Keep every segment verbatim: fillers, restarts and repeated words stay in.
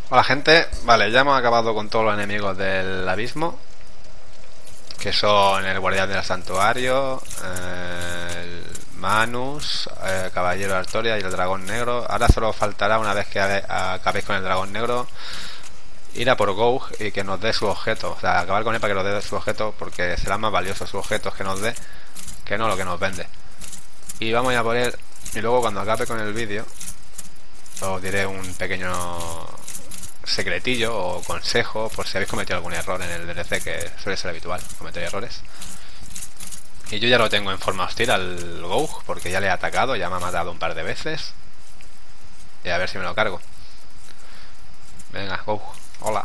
Hola gente, vale, ya hemos acabado con todos los enemigos del abismo, que son el guardián del santuario, eh, el Manus, el caballero de Artoria y el dragón negro. Ahora solo faltará, una vez que acabéis con el dragón negro, ir a por Gouge y que nos dé su objeto, o sea, acabar con él para que nos dé su objeto, porque será más valioso sus objetos que nos dé que no lo que nos vende. Y vamos a por él, y luego cuando acabe con el vídeo os diré un pequeño secretillo o consejo por si habéis cometido algún error en el D L C, que suele ser habitual cometer errores. Y yo ya lo tengo en forma hostil al Gouge, porque ya le he atacado, ya me ha matado un par de veces. Y a ver si me lo cargo. Venga, Gouge, hola.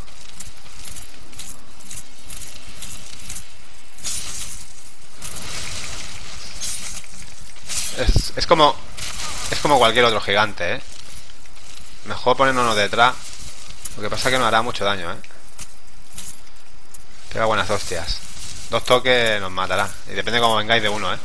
Es, es como es como cualquier otro gigante, ¿eh? Mejor ponernos detrás. Lo que pasa es que no hará mucho daño, ¿eh? Pega buenas hostias. Dos toques nos matará. Y depende cómo vengáis de uno, ¿eh?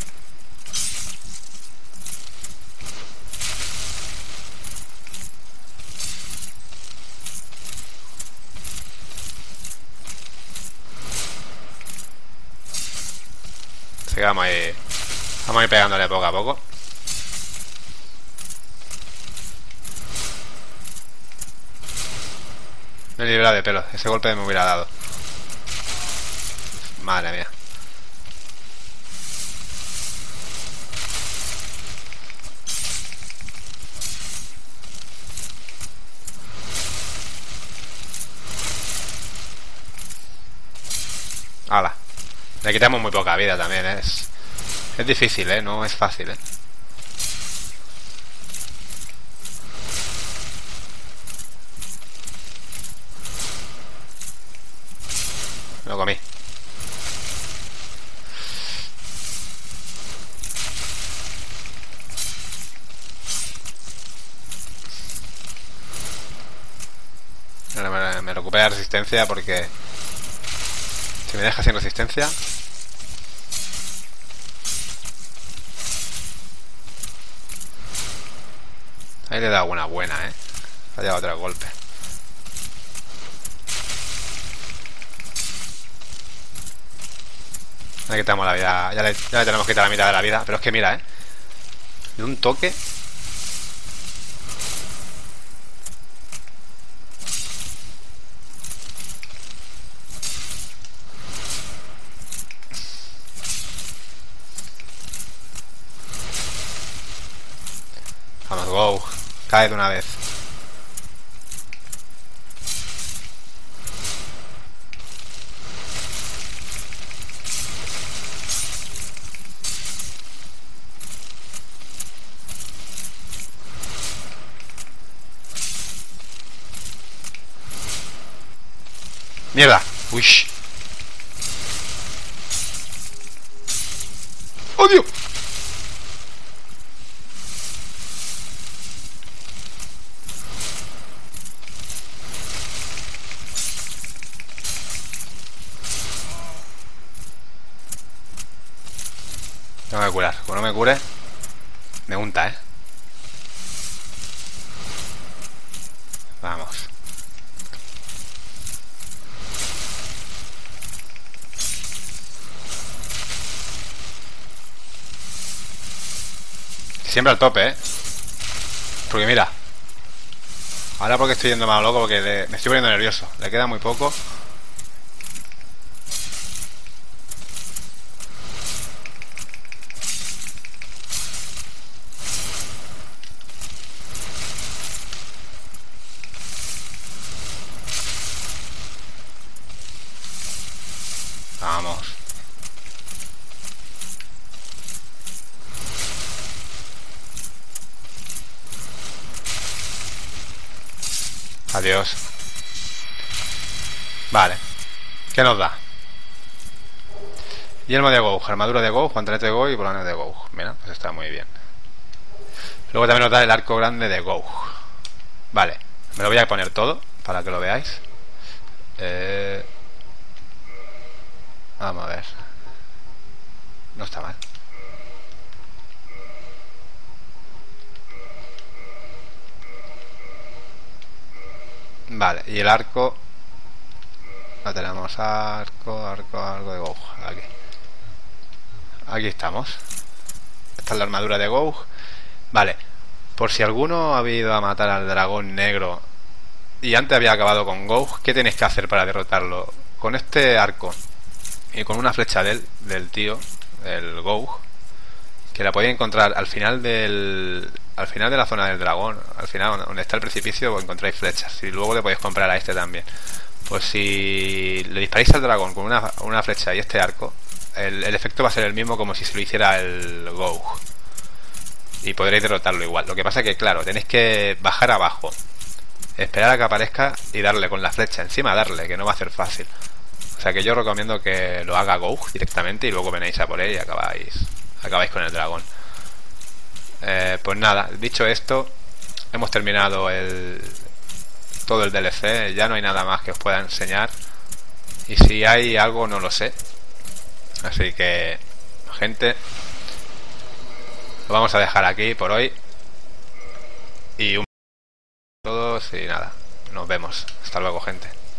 Así que vamos a ir, vamos a ir pegándole poco a poco. Me he librado de pelo. Ese golpe me hubiera dado. Madre mía. Hala. Le quitamos muy poca vida también, ¿eh? Es, es difícil, ¿eh? No es fácil, ¿eh? Lo comí. Me, me recupera resistencia porque si me deja sin resistencia. Ahí le he dado una buena, eh. Ha dado otro golpe. Le quitamos la vida. Ya le, ya le tenemos que quitar la mitad de la vida. Pero es que mira, eh. De un toque. Vamos, go. Cae de una vez. Mierda. Uy. ¡Odio! Tengo que curar. Como no me cure, me unta, eh. Vamos. Siempre al tope, eh. Porque mira. Ahora porque estoy yendo más loco, porque le, me estoy poniendo nervioso. Le queda muy poco. Vamos. Adiós. Vale. ¿Qué nos da? Yelmo de Gouge, armadura de Gouge, guantelete de Gouge y volante de Gouge. Mira, pues está muy bien. Luego también nos da el arco grande de Gouge. Vale. Me lo voy a poner todo para que lo veáis. Eh... Vamos a ver. No está mal. Vale, y el arco. No tenemos arco, arco, arco de Gouge. Aquí. Aquí estamos. Esta es la armadura de Gouge. Vale. Por si alguno ha ido a matar al dragón negro y antes había acabado con Gouge, ¿qué tenéis que hacer para derrotarlo? Con este arco y con una flecha del, del tío, el Gouge, que la podéis encontrar al final del al final de la zona del dragón, al final donde está el precipicio, encontráis flechas y luego le podéis comprar a este también. Pues si le disparáis al dragón con una, una flecha y este arco, el, el efecto va a ser el mismo como si se lo hiciera el Gouge y podréis derrotarlo igual. Lo que pasa que, claro, tenéis que bajar abajo, esperar a que aparezca y darle con la flecha encima, darle, que no va a ser fácil. O sea que yo recomiendo que lo haga Gouge directamente y luego venéis a por él y acabáis acabáis con el dragón. Eh, pues nada, dicho esto, hemos terminado el todo el D L C. Ya no hay nada más que os pueda enseñar, y si hay algo no lo sé. Así que, gente, lo vamos a dejar aquí por hoy. Y un saludo a todos y nada, nos vemos. Hasta luego, gente.